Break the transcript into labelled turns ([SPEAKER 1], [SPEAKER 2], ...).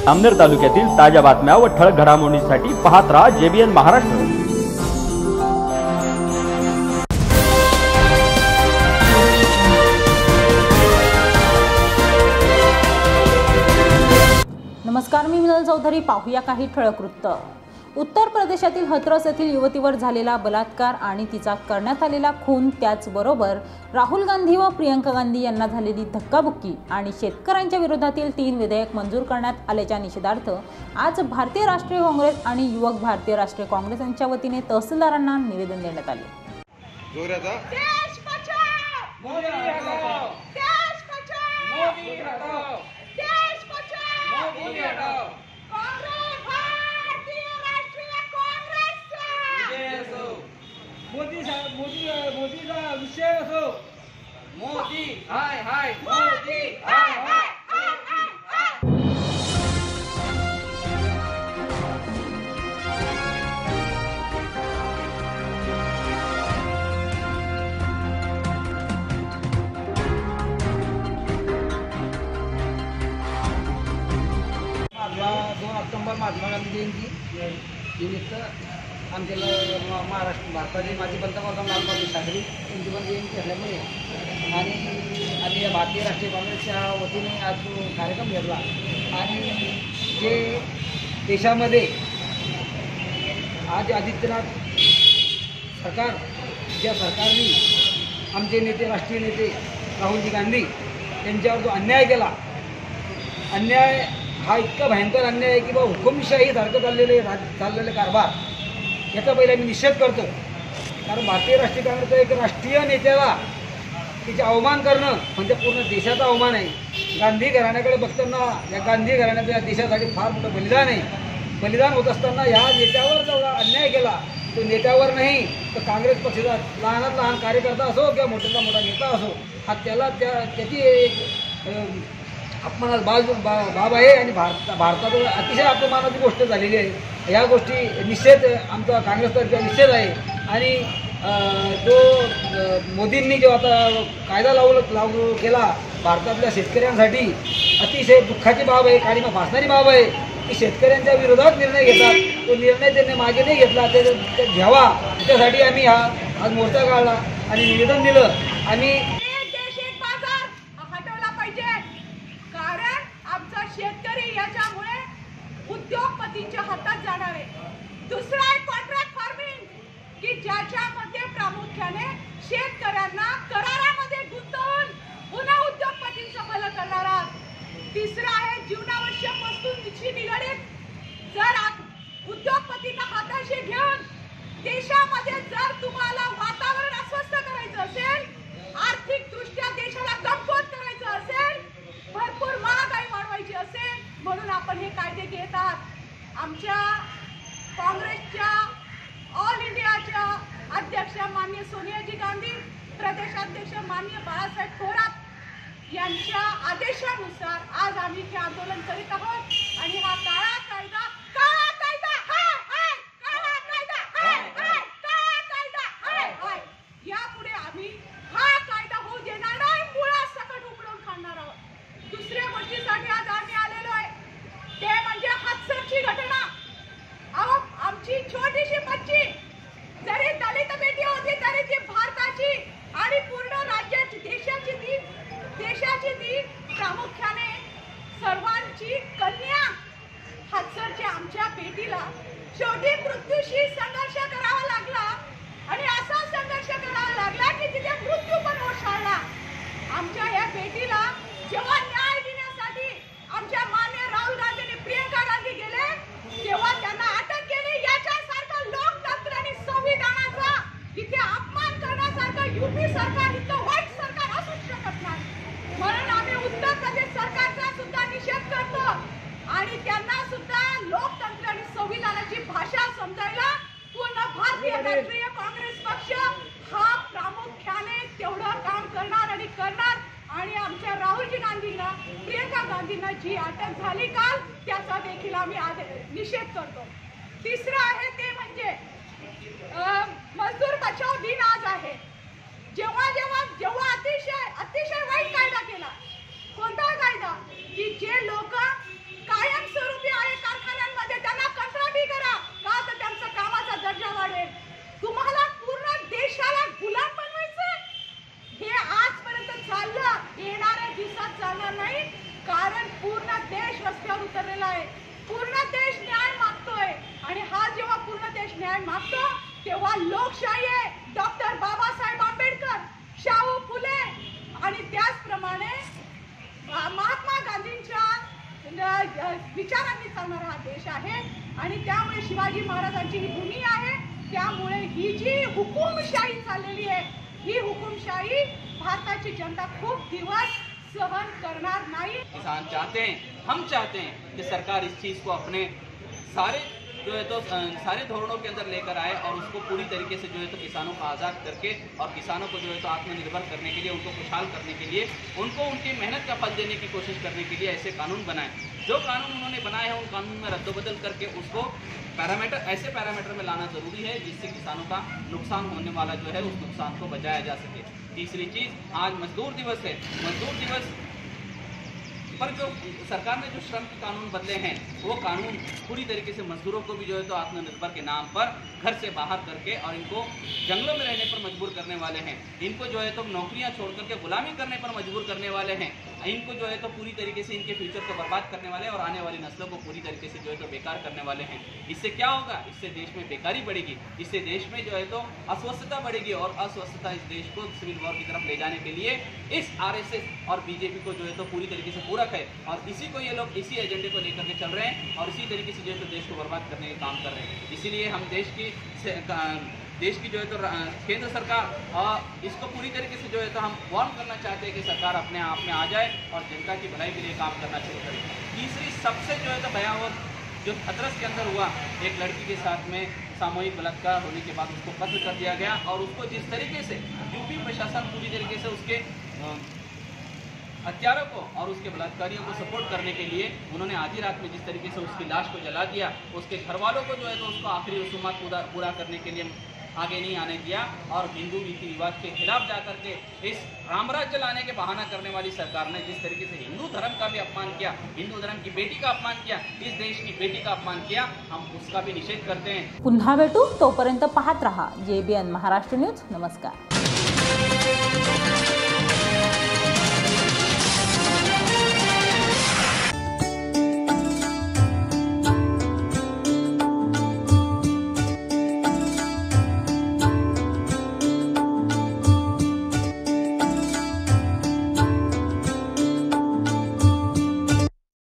[SPEAKER 1] अमनेर तालुक्यातील ताज्या बातम्या व ठळक घडामोडींसाठी पाहत रहा JBN महाराष्ट्र।
[SPEAKER 2] नमस्कार, मी मिनल चौधरी। पाहूया काही ठळक वृत्त। उत्तर प्रदेशातील हथरस येथील युवतीवर झालेला बलात्कार आणि तिचा करण्यात आलेला खून, त्याचबरोबर राहुल गांधी व प्रियंका गांधी यांना झालेली धक्काबुक्की आणि शेतकऱ्यांच्या विरोधातील 3 विधेयक मंजूर करण्यात आल्याच्या निषेधार्थ आज भारतीय राष्ट्रीय काँग्रेस आणि युवक भारतीय राष्ट्रीय काँग्रेस यांच्या वतीने तहसीलदारांना निवेदन देण्यात आले।
[SPEAKER 3] देश बचाओ, मोदी हटाओ, देश बचाओ, मोदी हटाओ, देश बचाओ, मोदी हटाओ। कांग्रेस, भारतीय राष्ट्रीय काँग्रेस मोदीचा विषय असो, मोदी हाय हाय, मोदी हाय हाय। ऑक्टोबर महात्मा गांधी जयंती निमित्त आमच्या महाराष्ट्र भारताचे माजी पंतप्रधान लाल बहादूर शास्त्री यांची पण जयंती असल्यामुळे आणि भारतीय राष्ट्रीय काँग्रेसच्या वतीने आज जो कार्यक्रम घेतला आणि जे देशामध्ये आज आदित्यनाथ सरकार, ज्या सरकारने आमचे नेते, राष्ट्रीय नेते राहुलजी गांधी यांच्यावर जो अन्याय केला, अन्याय हा इतका भयंकर अन्याय आहे की बा हुकुमशाही सारखं चाललेले कारभार याचा पहिला मी निषेध करतो। कारण भारतीय राष्ट्रीय काँग्रेसचा एक राष्ट्रीय नेत्याला तिचे अवमान करणं म्हणजे पूर्ण देशाचा अवमान आहे। गांधी घराण्याकडे बघताना या गांधी घराण्याचं या देशासाठी फार मोठं बलिदान आहे। बलिदान होत असताना या नेत्यावर जेवढा अन्याय केला तो नेत्यावर नाही तर काँग्रेस पक्षाचा लहानात लहान कार्यकर्ता असो किंवा मोठ्यातला मोठा नेता असो, हा त्याची एक अपमानात बाब आहे आणि भारतात अतिशय अपमानाची गोष्ट झालेली आहे। या गोष्टी निषेध आमचा काँग्रेसतर्फे निषेध आहे। आणि जो मोदींनी जो आता कायदा लागू केला भारतातल्या शेतकऱ्यांसाठी, अतिशय दुःखाची बाब आहे, काळीमा फासणारी बाब आहे की शेतकऱ्यांच्या विरोधात निर्णय घेतात। तो निर्णय त्यांनी मागे नाही घेतला, ते घ्यावा त्यासाठी आम्ही आज मोर्चा काढला आणि निवेदन दिलं। आणि
[SPEAKER 4] शेतकरी याच्यामुळे उद्योगपतींच्या हातात जाणार आहे। दुसरा आहे कॉन्ट्रॅक्ट फार्मिंग की ज्याच्यामध्ये प्रामुख्याने शेतकऱ्यांना करारामध्ये गुंतवून पुन्हा उद्योगपतींचं भलं करणारा। तिसरा आहे जीवनावश्यक वस्तूंशी निगडीत जर उद्योगपतींना हाताशी घेऊन देशामध्ये जर तुम्हाला वातावरण अस्वस्थ करायचं असेल, आर्थिकदृष्ट्या देशाला कमकुवत करायचं असेल, भरपूर महागाई वाढवायची असेल, म्हणून आपण हे कायदे घेत आहात। आमच्या काँग्रेसच्या ऑल इंडियाच्या अध्यक्ष माननीय सोनियाजी गांधी, प्रदेशाध्यक्ष माननीय बाळासाहेब थोरात यांच्या आदेशानुसार आज आम्ही हे आंदोलन करीत आहोत। आणि हा काळा कायदा यापुढे आम्ही हा कायदा होऊ देणार नाही, मुळासकट उकडून काढणार आहोत। दुसऱ्या गोष्टीसाठी आज आम्ही आलेलो आहे ते म्हणजे हाथसरची घटना। अहो, आमची छोटीशी बच्ची जरी दलित बेटी होती तरी ती भारताची आणि पूर्ण राज्याची देशाची ती प्रामुख्याने सर्वांची कन्या हाथसरच्या आमच्या बेटीला शेवटी मृत्यूशी संघर्ष करावा लागला आणि असा संघर्ष करावा लागला की तिथे मृत्यू पण ओशाळला। आमच्या या बेटीला जेव्हा न्याय देण्यासाठी आमच्या माननीय राहुल गांधी आणि प्रियंका गांधी गेले तेव्हा त्यांना अटक केली। याच्यासारखं लोकतंत्र आणि संविधानाचा इथे अपमान करण्यासारखं युपी सरकार, इथं वाईट सरकार असूच शकत नाही। म्हणून आम्ही उत्तर प्रदेश सरकारचा सुद्धा निषेध करतो आणि त्यांना सुद्धा लोकतंत्र आणि संविधानाची भाषा समजायला पूर्ण भारतीय राष्ट्रीय काँग्रेस पक्ष हा प्रामुख्याने तेवढं काम करणार आणि करणार। आणि आमच्या राहुलजी गांधींना, प्रियंका गांधींना जी अटक झाली काल त्याचा देखील आम्ही निषेध करतो। तिसरं आहे ते म्हणजे मजदूर बचाव दिन आज आहे। जेव्हा अतिशय वाईट कायदा केला, कोणता कायदा की जे लोक कायमस्वरूपी कारण पूर्ण देश रस्त्यावर उतरलेला आहे, पूर्ण देश न्याय मागतोय आणि हा जेव्हा पूर्ण देश न्याय मागतो तेव्हा लोकशाही आहे, डॉक्टर बाबासाहेब आंबेडकर, शाहू फुले आणि त्याचप्रमाणे महात्मा गांधींच्या विचारांनी चालणारा हा देश आहे आणि त्यामुळे शिवाजी महाराजांची ही भूमी आहे। त्यामुळे ही जी हुकुमशाही चाललेली आहे, ही हुकुमशाही भारताची जनता खूप दिवस सहन करणार नाही।
[SPEAKER 5] किसान चाहते हैं, हम चाहते हैं कि सरकार इस चीज़ को अपने सारे सारे धोरणों के अंदर लेकर आए और उसको पूरी तरीके से किसानों को आज़ाद करके और किसानों को आत्मनिर्भर करने के लिए, उनको खुशहाल करने के लिए, उनको उनकी मेहनत का फल देने की कोशिश करने के लिए ऐसे कानून बनाए। जो कानून उन्होंने बनाए हैं उन कानून में रद्दबदल करके उसको ऐसे पैरामीटर में लाना जरूरी है जिससे किसानों का नुकसान होने वाला उस नुकसान को बचाया जा सके। तीसरी चीज़, आज मजदूर दिवस है। मजदूर दिवस पर जो सरकार ने जो श्रम के कानून बदले हैं वो कानून पूरी तरीके से मजदूरों को भी आत्मनिर्भर के नाम पर घर से बाहर करके और इनको जंगलों में रहने पर मजबूर करने वाले हैं। इनको नौकरियां छोड़ करके गुलामी करने पर मजबूर करने वाले हैं। इनको पूरी तरीके से इनके फ्यूचर को बर्बाद करने वाले और आने वाली नस्लों को पूरी तरीके से बेकार करने वाले हैं। इससे क्या होगा? इससे देश में बेकारी बढ़ेगी, इससे देश में अस्वस्थता बढ़ेगी और अस्वस्थता इस देश को सिविल वॉर की तरफ ले जाने के लिए इस RSS और बीजेपी को पूरी तरीके से पूरक है और इसी को ये लोग इसी एजेंडे को लेकर के चल रहे हैं और इसी तरीके से देश को बर्बाद करने का काम कर रहे हैं। इसीलिए हम देश की केंद्र सरकार इसको पूरी तरीके से हम वार्न करना चाहते हैं कि सरकार अपने आप में आ जाए और जनता की भलाई के लिए काम करना शुरू करे। तीसरी सबसे भयावह जो हथरस के अंदर हुआ, एक लड़की के साथ में सामूहिक बलात्कार होने के बाद उसको कत्ल कर दिया गया और उसको जिस तरीके से यूपी प्रशासन पूरी तरीके से उसके हत्यारों को और उसके बलात्कारियों को सपोर्ट करने के लिए उन्होंने आधी रात में जिस तरीके से उसकी लाश को जला दिया, उसके घर वालों को उसको आखिरी रसूमात पूरा करने के लिए आगे नहीं आने दिया और हिंदू रीति रिवाज के खिलाफ जाकर के इस रामराज्य लाने के बहाना करने वाली सरकार ने जिस तरीके से हिंदू धर्म का भी अपमान किया, हिंदू धर्म की बेटी का अपमान किया, इस देश की बेटी का अपमान किया, हम उसका भी निषेध करते हैं।
[SPEAKER 2] पुन्हा भेटू, तोपर्यंत पाहत रहा JBN महाराष्ट्र न्यूज। नमस्कार।